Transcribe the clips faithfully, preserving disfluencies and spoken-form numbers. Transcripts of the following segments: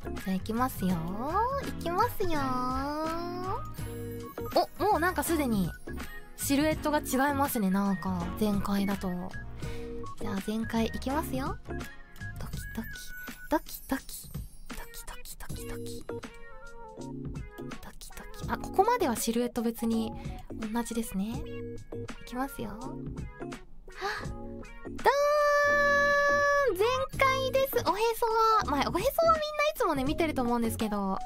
じゃあ行きますよー。行きますよー。お、もうなんかすでにシルエットが違いますね。なんか前回だと。じゃあ前回行きますよ。ドキドキドキドキドキドキドキドキドキドキ。あ、ここまではシルエット別に同じですね。いきますよ。はっ、どーん。前回です。おへそは、まあ、おへそはみんないつもね見てると思うんですけど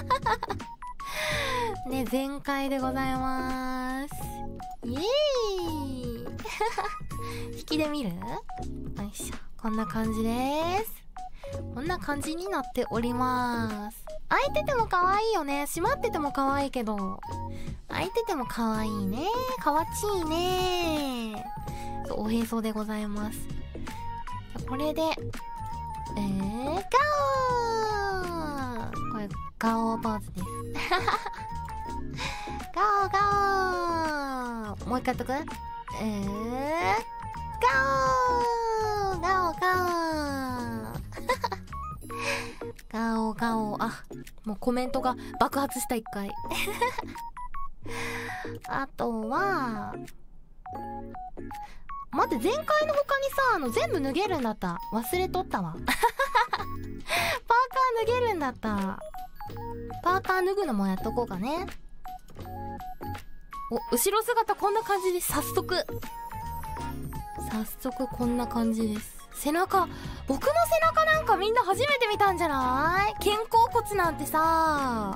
ね、前回でございます。イエーイ引きで見る？よいしょ。こんな感じです。こんな感じになっております。開いてても可愛いよね。閉まってても可愛いけど、開いてても可愛いね。かわちいね。おへそでございます。これで、えー、ガオー。これガオーポーズですガオーガオー。もう一回やっとく？えー、ガオーガオーガオーガオガオ。あ、もうコメントが爆発した一回あとは待って、前回の他にさ、あの全部脱げるんだった。忘れとったわパーカー脱げるんだった。パーカー脱ぐのもやっとこうかね。お、後ろ姿こんな感じです。早速早速こんな感じです。背中、僕の背中なんかみんな初めて見たんじゃない？肩甲骨なんてさ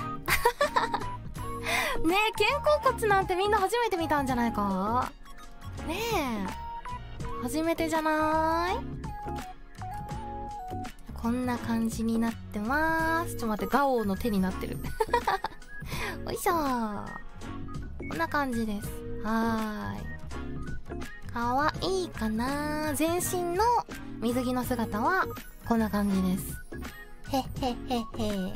ねえ、肩甲骨なんてみんな初めて見たんじゃないかねえ、初めてじゃない？こんな感じになってます。ちょっと待って、ガオーの手になってるよいしょー。こんな感じです。はーい、かわいいかな。全身の水着の姿はこんな感じです。へっへっへっへ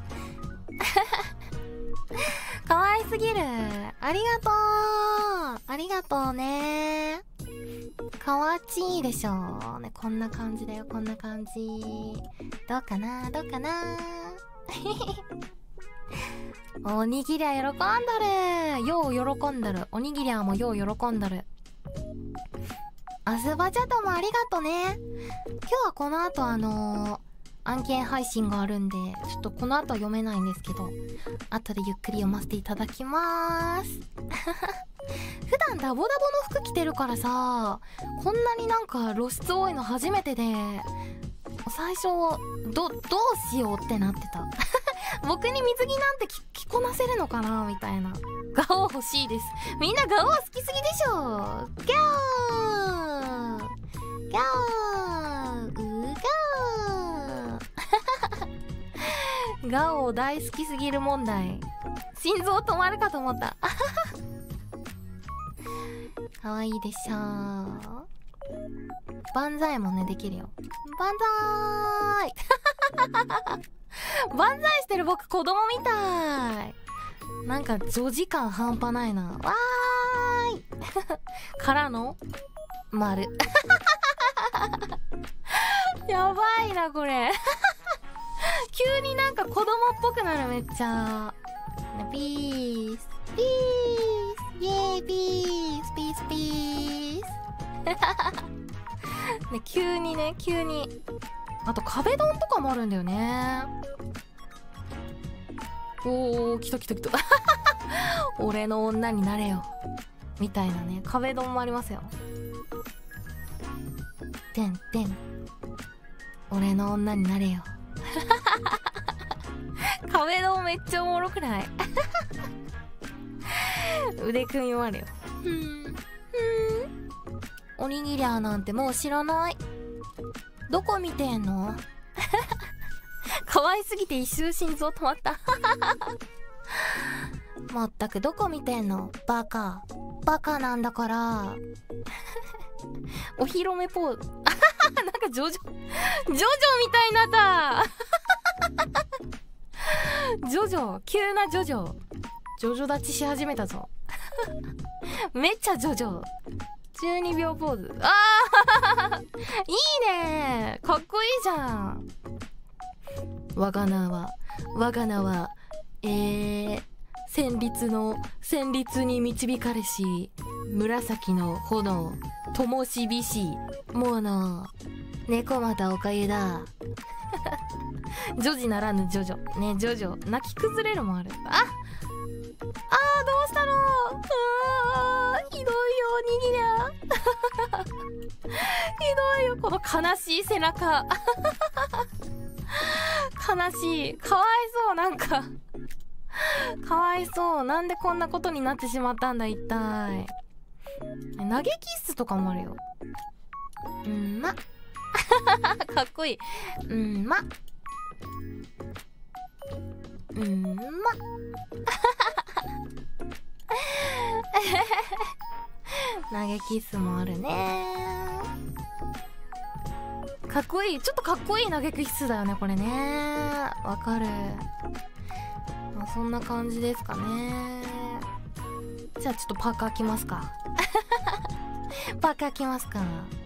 かわいすぎる。ありがとうありがとうね。かわちいでしょね。こんな感じだよ、こんな感じ。どうかなどうかなおにぎりは喜んだる。よう喜んだる。おにぎりはもうよう喜んだる。アスバチャトもありがとね。今日はこの後あのー、案件配信があるんで、ちょっとこの後は読めないんですけど、後でゆっくり読ませていただきまーす普段ダボダボの服着てるからさ、こんなになんか露出多いの初めてで、最初ど、どうしようってなってた僕に水着なんて着、着こなせるのかなみたいな。ガオ欲しいです。みんなガオ好きすぎでしょ。ギャーギャーうーガーガオ大好きすぎる問題。心臓止まるかと思ったかわいいでしょー。万歳もねできるよ。万歳万歳してる僕子供みたい。なんか女時間半端ないな。わーいからの丸やばいなこれ急になんか子供っぽくなる。めっちゃピースピースイエーイピースピースピースね、急にね急に。あと壁ドンとかもあるんだよね。おー、来た来た来た俺の女になれよみたいなね、壁ドンもありますよ。てんてん俺の女になれよ壁ドンめっちゃおもろくない腕組みもあるよ。ふんふん、おにぎりゃーなんてもう知らない。どこ見てんの可愛すぎて一瞬心臓止まったまったくどこ見てんのバカバカなんだからお披露目ポーズなんかジョジョジョジョみたいになったジョジョ、急なジョジョジョジョ立ちし始めたぞめっちゃジョジョじゅうにびょうポーズ。あーいいね、かっこいいじゃん。 我が名は我が名はえー旋律の旋律に導かれし紫の炎灯火しもうの猫又おかゆだジョジならぬジョジョね、ジョジョ泣き崩れるもある。ああーどうしたの。あーひどいよおにぎりゃひどいよこの悲しい背中悲しい、かわいそう、なんかかわいそう。なんでこんなことになってしまったんだ一体。投げキッスとかもあるよ。うんまかっこいい。うんまうんま投げキッスもあるね。かっこいい、ちょっとかっこいい投げキッスだよねこれね。わかる。まあ、そんな感じですかね。じゃあちょっとパーカー着ますかパーカー着ますか。